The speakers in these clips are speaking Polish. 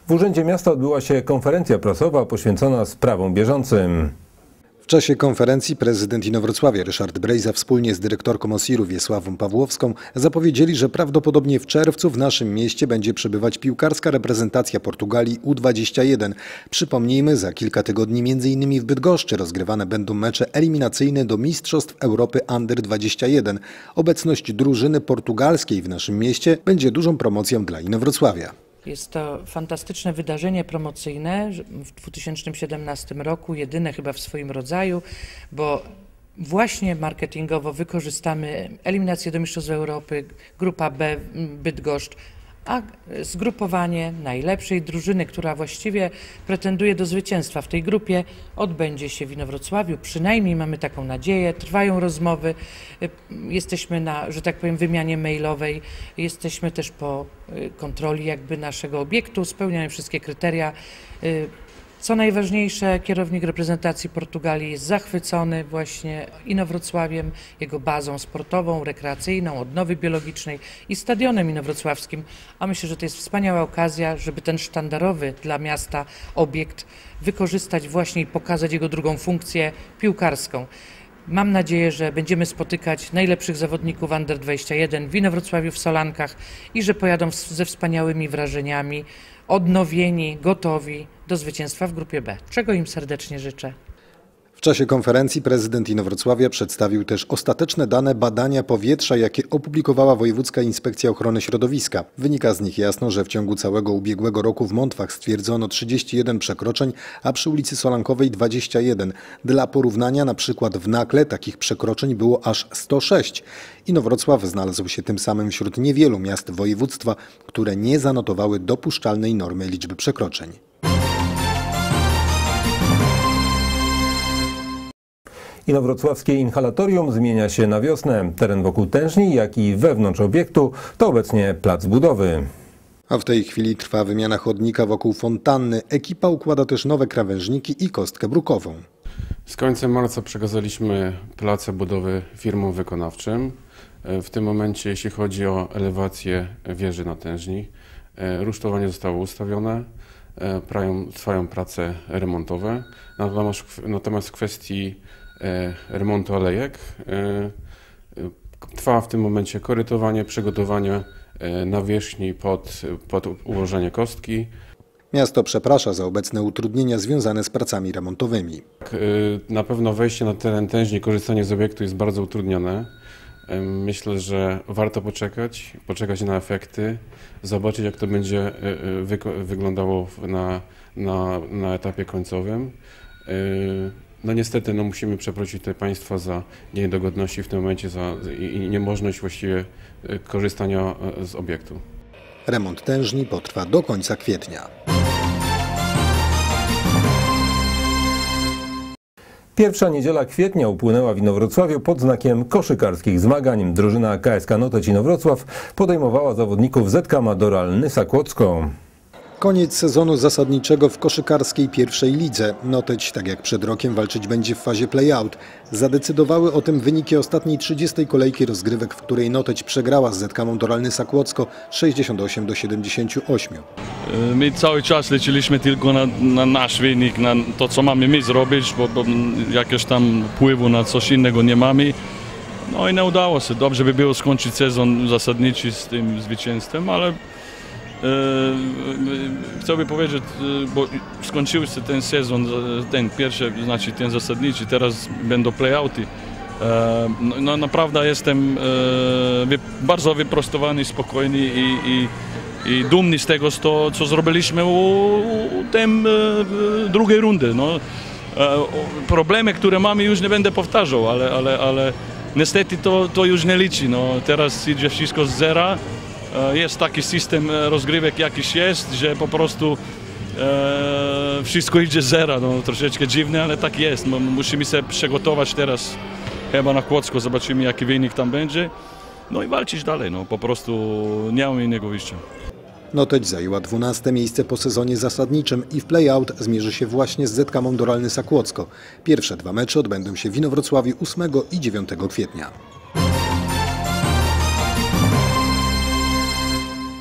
W Urzędzie Miasta odbyła się konferencja prasowa poświęcona sprawom bieżącym. W czasie konferencji prezydent Inowrocławia Ryszard Brejza wspólnie z dyrektorką OSIR-u Wiesławą Pawłowską zapowiedzieli, że prawdopodobnie w czerwcu w naszym mieście będzie przebywać piłkarska reprezentacja Portugalii U21. Przypomnijmy, za kilka tygodni m.in. w Bydgoszczy rozgrywane będą mecze eliminacyjne do Mistrzostw Europy Under 21. Obecność drużyny portugalskiej w naszym mieście będzie dużą promocją dla Inowrocławia. Jest to fantastyczne wydarzenie promocyjne w 2017 roku, jedyne chyba w swoim rodzaju, bo właśnie marketingowo wykorzystamy eliminację do Mistrzostw Europy, grupa B, Bydgoszcz, a zgrupowanie najlepszej drużyny, która właściwie pretenduje do zwycięstwa w tej grupie, odbędzie się w Inowrocławiu. Przynajmniej mamy taką nadzieję, trwają rozmowy, jesteśmy na, że tak powiem, wymianie mailowej, jesteśmy też po kontroli jakby naszego obiektu, spełniamy wszystkie kryteria. Co najważniejsze, kierownik reprezentacji Portugalii jest zachwycony właśnie Inowrocławiem, jego bazą sportową, rekreacyjną, odnowy biologicznej i stadionem inowrocławskim, a myślę, że to jest wspaniała okazja, żeby ten sztandarowy dla miasta obiekt wykorzystać właśnie i pokazać jego drugą funkcję piłkarską. Mam nadzieję, że będziemy spotykać najlepszych zawodników Under 21 w Inowrocławiu, w Solankach i że pojadą ze wspaniałymi wrażeniami, odnowieni, gotowi do zwycięstwa w grupie B, czego im serdecznie życzę. W czasie konferencji prezydent Inowrocławia przedstawił też ostateczne dane badania powietrza, jakie opublikowała Wojewódzka Inspekcja Ochrony Środowiska. Wynika z nich jasno, że w ciągu całego ubiegłego roku w Montwach stwierdzono 31 przekroczeń, a przy ulicy Solankowej 21. Dla porównania na przykład w Nakle takich przekroczeń było aż 106. Inowrocław znalazł się tym samym wśród niewielu miast województwa, które nie zanotowały dopuszczalnej normy liczby przekroczeń. Inowrocławskie inhalatorium zmienia się na wiosnę. Teren wokół tężni, jak i wewnątrz obiektu to obecnie plac budowy. A w tej chwili trwa wymiana chodnika wokół fontanny. Ekipa układa też nowe krawężniki i kostkę brukową. Z końcem marca przekazaliśmy place budowy firmom wykonawczym. W tym momencie, jeśli chodzi o elewację wieży na tężni, rusztowanie zostało ustawione, trwają prace remontowe. Natomiast w kwestii remontu alejek trwa w tym momencie korytowanie, przygotowanie nawierzchni pod ułożenie kostki. Miasto przeprasza za obecne utrudnienia związane z pracami remontowymi. Na pewno wejście na teren tężni, korzystanie z obiektu jest bardzo utrudnione. Myślę, że warto poczekać na efekty, zobaczyć, jak to będzie wyglądało na etapie końcowym. No niestety musimy przeprosić tutaj Państwa za niedogodności w tym momencie i niemożność właściwie korzystania z obiektu. Remont tężni potrwa do końca kwietnia. Pierwsza niedziela kwietnia upłynęła w Inowrocławiu pod znakiem koszykarskich zmagań. Drużyna KSK Noteć Inowrocław podejmowała zawodników ZK Madoral Nysa Kłodzko. Koniec sezonu zasadniczego w koszykarskiej pierwszej lidze. Noteć, tak jak przed rokiem, walczyć będzie w fazie play-out. Zadecydowały o tym wyniki ostatniej 30. kolejki rozgrywek, w której Noteć przegrała z ZK Madoral Nysa Kłodzko 68-78. My cały czas liczyliśmy tylko na nasz wynik, na to, co mamy my zrobić, bo jakiegoś tam wpływu na coś innego nie mamy. No i nie udało się. Dobrze by było skończyć sezon zasadniczy z tym zwycięstwem, ale chciałbym powiedzieć, bo skończył się ten sezon, ten pierwszy, znaczy ten zasadniczy, teraz będą playouty. No naprawdę jestem bardzo wyprostowany, spokojny i dumny z tego, co zrobiliśmy u tej drugiej rundy. No, problemy, które mamy, już nie będę powtarzał, ale niestety to już nie liczy. No, teraz idzie wszystko z zera. Jest taki system rozgrywek jakiś jest, że po prostu wszystko idzie z zera. No, troszeczkę dziwne, ale tak jest. Musimy się przygotować teraz chyba na Kłodzko, zobaczymy jaki wynik tam będzie. No i walczyć dalej, no, po prostu nie mamy innego wyjścia. Noteć zajęła 12. miejsce po sezonie zasadniczym i w play-out zmierzy się właśnie z ZK Madoral Nysa Kłodzko. Pierwsze dwa mecze odbędą się w Inowrocławiu 8 i 9 kwietnia.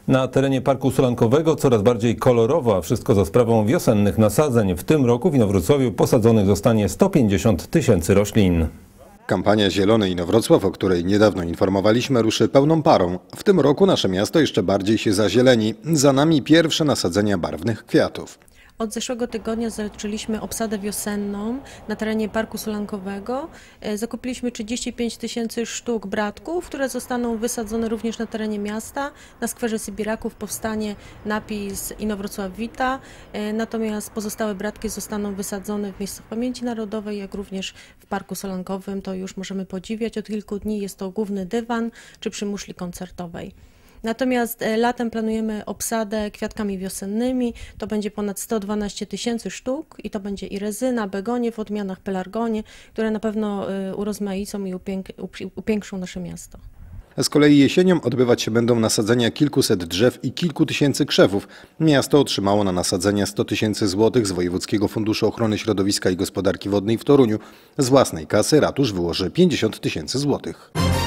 Na terenie Parku Solankowego coraz bardziej kolorowo, a wszystko za sprawą wiosennych nasadzeń. W tym roku w Inowrocławiu posadzonych zostanie 150 000 roślin. Kampania Zielony Inowrocław, o której niedawno informowaliśmy, ruszy pełną parą. W tym roku nasze miasto jeszcze bardziej się zazieleni. Za nami pierwsze nasadzenia barwnych kwiatów. Od zeszłego tygodnia zaczęliśmy obsadę wiosenną na terenie Parku Solankowego. Zakupiliśmy 35 000 sztuk bratków, które zostaną wysadzone również na terenie miasta. Na skwerze Sybiraków powstanie napis Inowrocław wita, natomiast pozostałe bratki zostaną wysadzone w miejscach pamięci narodowej, jak również w Parku Solankowym. To już możemy podziwiać. Od kilku dni jest to główny dywan czy przy muszli koncertowej. Natomiast latem planujemy obsadę kwiatkami wiosennymi. To będzie ponad 112 000 sztuk i to będzie i rezyna, begonie w odmianach, pelargonie, które na pewno urozmaicą i upiększą nasze miasto. Z kolei jesienią odbywać się będą nasadzenia kilkuset drzew i kilku tysięcy krzewów. Miasto otrzymało na nasadzenia 100 000 złotych z Wojewódzkiego Funduszu Ochrony Środowiska i Gospodarki Wodnej w Toruniu. Z własnej kasy ratusz wyłoży 50 000 złotych.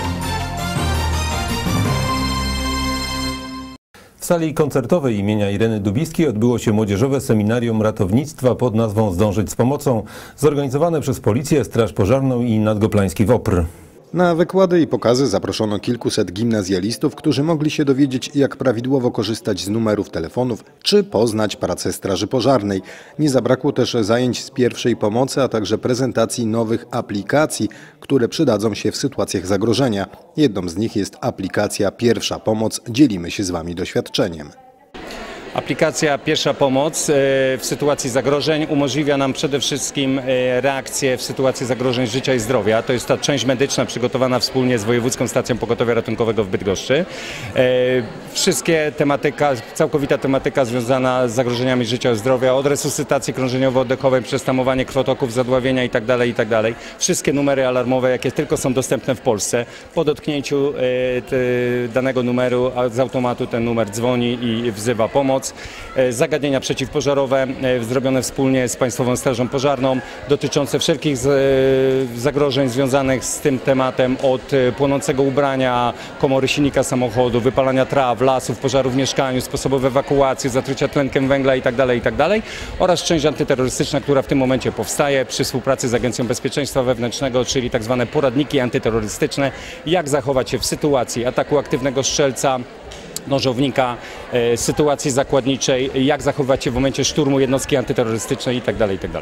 W sali koncertowej imienia Ireny Dubiskiej odbyło się młodzieżowe seminarium ratownictwa pod nazwą Zdążyć z pomocą, zorganizowane przez Policję, Straż Pożarną i Nadgoplański WOPR. Na wykłady i pokazy zaproszono kilkuset gimnazjalistów, którzy mogli się dowiedzieć, jak prawidłowo korzystać z numerów telefonów, czy poznać pracę straży pożarnej. Nie zabrakło też zajęć z pierwszej pomocy, a także prezentacji nowych aplikacji, które przydadzą się w sytuacjach zagrożenia. Jedną z nich jest aplikacja Pierwsza Pomoc. Dzielimy się z Wami doświadczeniem. Aplikacja Pierwsza Pomoc w sytuacji zagrożeń umożliwia nam przede wszystkim reakcję w sytuacji zagrożeń życia i zdrowia. To jest ta część medyczna przygotowana wspólnie z Wojewódzką Stacją Pogotowia Ratunkowego w Bydgoszczy. Wszystkie całkowita tematyka związana z zagrożeniami życia i zdrowia, od resuscytacji krążeniowo-oddechowej przez tamowanie krwotoków, zadławienia itd. itd. Wszystkie numery alarmowe, jakie tylko są dostępne w Polsce. Po dotknięciu danego numeru z automatu ten numer dzwoni i wzywa pomoc. Zagadnienia przeciwpożarowe zrobione wspólnie z Państwową Strażą Pożarną, dotyczące wszelkich zagrożeń związanych z tym tematem, od płonącego ubrania, komory silnika samochodu, wypalania traw, lasów, pożarów w mieszkaniu, sposobów ewakuacji, zatrucia tlenkiem węgla itd. oraz część antyterrorystyczna, która w tym momencie powstaje przy współpracy z Agencją Bezpieczeństwa Wewnętrznego, czyli tak zwane poradniki antyterrorystyczne, jak zachować się w sytuacji ataku aktywnego strzelca, nożownika, sytuacji zakładniczej, jak zachowywać się w momencie szturmu jednostki antyterrorystycznej itd. itd.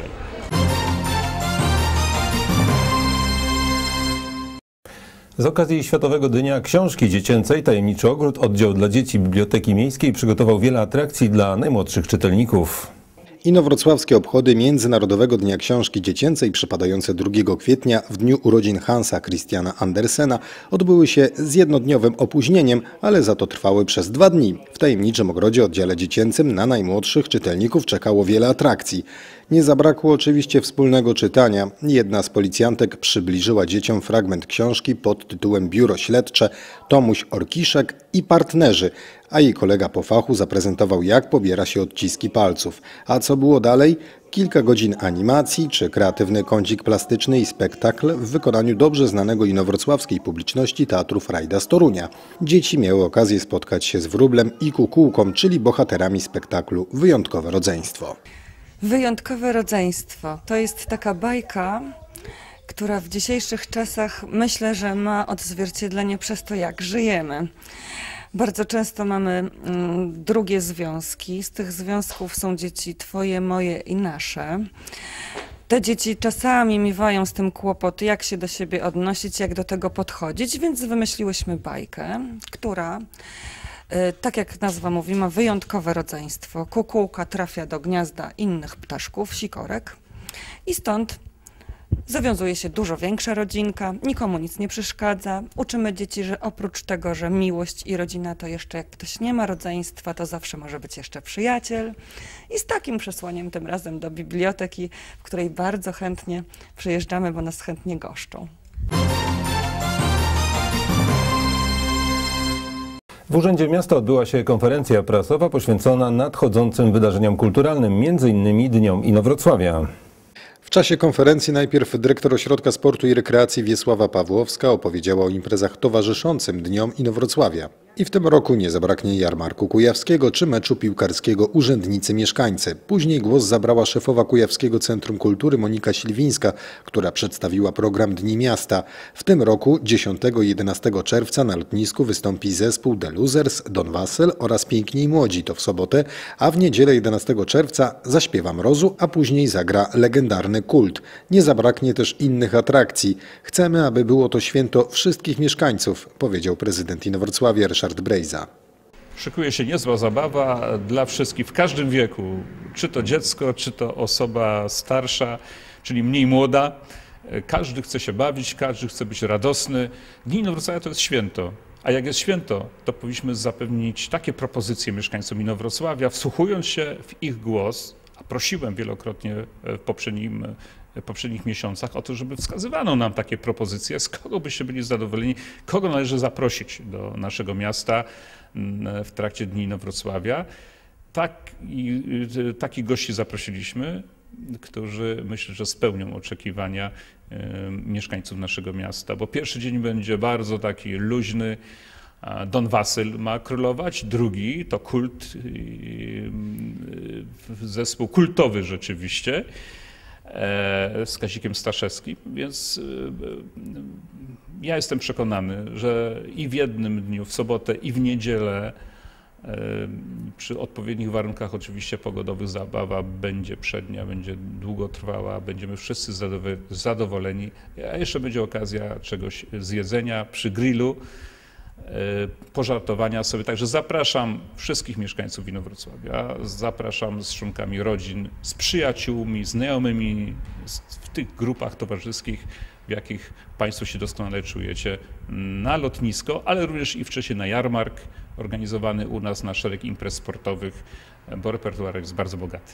Z okazji Światowego Dnia Książki Dziecięcej Tajemniczy Ogród, oddział dla dzieci Biblioteki Miejskiej przygotował wiele atrakcji dla najmłodszych czytelników. Inowrocławskie obchody Międzynarodowego Dnia Książki Dziecięcej przypadające 2 kwietnia w dniu urodzin Hansa Christiana Andersena odbyły się z jednodniowym opóźnieniem, ale za to trwały przez 2 dni. W tajemniczym ogrodzie oddziale dziecięcym na najmłodszych czytelników czekało wiele atrakcji. Nie zabrakło oczywiście wspólnego czytania. Jedna z policjantek przybliżyła dzieciom fragment książki pod tytułem Biuro Śledcze, Tomuś Orkiszek i partnerzy, a jej kolega po fachu zaprezentował, jak pobiera się odciski palców. A co było dalej? Kilka godzin animacji, czy kreatywny kącik plastyczny i spektakl w wykonaniu dobrze znanego inowrocławskiej publiczności Teatru Frajda z Torunia. Dzieci miały okazję spotkać się z wróblem i kukułką, czyli bohaterami spektaklu Wyjątkowe rodzeństwo. Wyjątkowe rodzeństwo to jest taka bajka, która w dzisiejszych czasach myślę, że ma odzwierciedlenie przez to, jak żyjemy. Bardzo często mamy drugie związki. Z tych związków są dzieci twoje, moje i nasze. Te dzieci czasami miewają z tym kłopoty, jak się do siebie odnosić, jak do tego podchodzić, więc wymyśliłyśmy bajkę, która, tak jak nazwa mówi, ma wyjątkowe rodzeństwo. Kukułka trafia do gniazda innych ptaszków, sikorek, i stąd zawiązuje się dużo większa rodzinka, nikomu nic nie przeszkadza. Uczymy dzieci, że oprócz tego, że miłość i rodzina to jeszcze, jak ktoś nie ma rodzeństwa, to zawsze może być jeszcze przyjaciel. I z takim przesłaniem tym razem do biblioteki, w której bardzo chętnie przyjeżdżamy, bo nas chętnie goszczą. W Urzędzie Miasta odbyła się konferencja prasowa poświęcona nadchodzącym wydarzeniom kulturalnym, m.in. Dniom Inowrocławia. W czasie konferencji najpierw dyrektor Ośrodka Sportu i Rekreacji Wiesława Pawłowska opowiedziała o imprezach towarzyszącym Dniom Inowrocławia. I w tym roku nie zabraknie jarmarku kujawskiego czy meczu piłkarskiego Urzędnicy-Mieszkańcy. Później głos zabrała szefowa Kujawskiego Centrum Kultury Monika Silwińska, która przedstawiła program Dni Miasta. W tym roku 10 i 11 czerwca na lotnisku wystąpi zespół The Losers, Don Wassel oraz Piękni i Młodzi, to w sobotę, a w niedzielę 11 czerwca zaśpiewa Mrozu, a później zagra legendarny Kult. Nie zabraknie też innych atrakcji. Chcemy, aby było to święto wszystkich mieszkańców, powiedział prezydent Inowrocławia Ryszard Brejza. Szykuje się niezła zabawa dla wszystkich w każdym wieku, czy to dziecko, czy to osoba starsza, czyli mniej młoda. Każdy chce się bawić, każdy chce być radosny. Dni Inowrocławia to jest święto, a jak jest święto, to powinniśmy zapewnić takie propozycje mieszkańcom Inowrocławia, wsłuchując się w ich głos, a prosiłem wielokrotnie w poprzednich miesiącach o to, żeby wskazywano nam takie propozycje, z kogo byście byli zadowoleni, kogo należy zaprosić do naszego miasta w trakcie Dni Inowrocławia. Takich gości zaprosiliśmy, którzy myślę, że spełnią oczekiwania mieszkańców naszego miasta, bo pierwszy dzień będzie bardzo taki luźny. Don Wassel ma królować, drugi to Kult, zespół kultowy rzeczywiście, z Kazikiem Staszewskim, więc ja jestem przekonany, że i w jednym dniu, w sobotę, i w niedzielę, przy odpowiednich warunkach oczywiście pogodowych, zabawa będzie przednia, będzie długotrwała, będziemy wszyscy zadowoleni, a jeszcze będzie okazja czegoś zjedzenia przy grillu, pożartowania sobie. Także zapraszam wszystkich mieszkańców Inowrocławia, zapraszam z członkami rodzin, z przyjaciółmi, znajomymi, w tych grupach towarzyskich, w jakich Państwo się doskonale czujecie, na lotnisko, ale również i wcześniej na jarmark organizowany u nas, na szereg imprez sportowych, bo repertuar jest bardzo bogaty.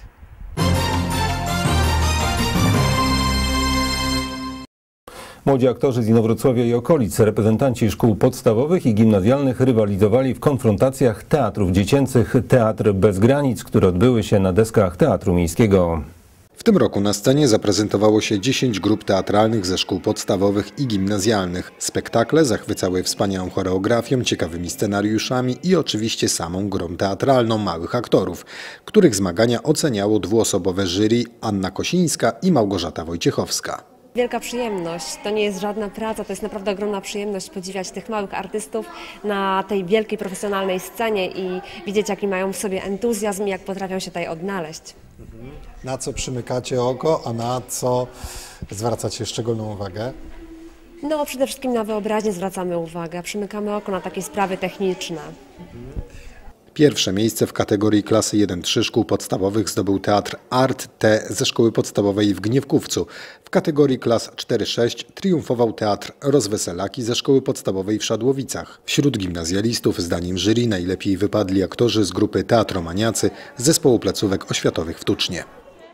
Młodzi aktorzy z Inowrocławia i okolic, reprezentanci szkół podstawowych i gimnazjalnych rywalizowali w konfrontacjach teatrów dziecięcych Teatr bez granic, które odbyły się na deskach Teatru Miejskiego. W tym roku na scenie zaprezentowało się 10 grup teatralnych ze szkół podstawowych i gimnazjalnych. Spektakle zachwycały wspaniałą choreografią, ciekawymi scenariuszami i oczywiście samą grą teatralną małych aktorów, których zmagania oceniało dwuosobowe jury Anna Kosińska i Małgorzata Wojciechowska. Wielka przyjemność, to nie jest żadna praca, to jest naprawdę ogromna przyjemność podziwiać tych małych artystów na tej wielkiej, profesjonalnej scenie i widzieć, jaki mają w sobie entuzjazm i jak potrafią się tutaj odnaleźć. Na co przymykacie oko, a na co zwracacie szczególną uwagę? No przede wszystkim na wyobraźnię zwracamy uwagę, przymykamy oko na takie sprawy techniczne. Pierwsze miejsce w kategorii klasy 1-3 szkół podstawowych zdobył Teatr Art T ze szkoły podstawowej w Gniewkówcu. W kategorii klas 4-6 triumfował Teatr Rozweselaki ze szkoły podstawowej w Szadłowicach. Wśród gimnazjalistów zdaniem jury najlepiej wypadli aktorzy z grupy Teatromaniacy z zespołu placówek oświatowych w Tucznie.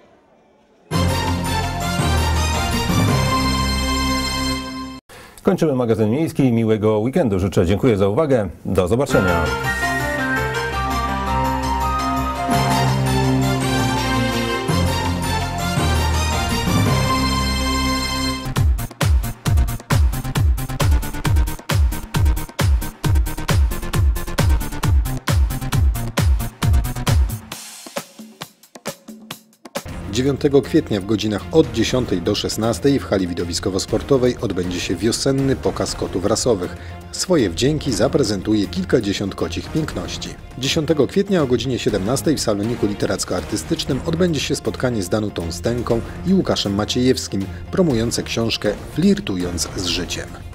Kończymy magazyn miejski. Miłego weekendu życzę. Dziękuję za uwagę. Do zobaczenia. - 9 kwietnia w godzinach od 10 do 16 w hali widowiskowo-sportowej odbędzie się wiosenny pokaz kotów rasowych. Swoje wdzięki zaprezentuje kilkadziesiąt kocich piękności. 10 kwietnia o godzinie 17 w saloniku literacko-artystycznym odbędzie się spotkanie z Danutą Stęką i Łukaszem Maciejewskim, promujące książkę Flirtując z życiem.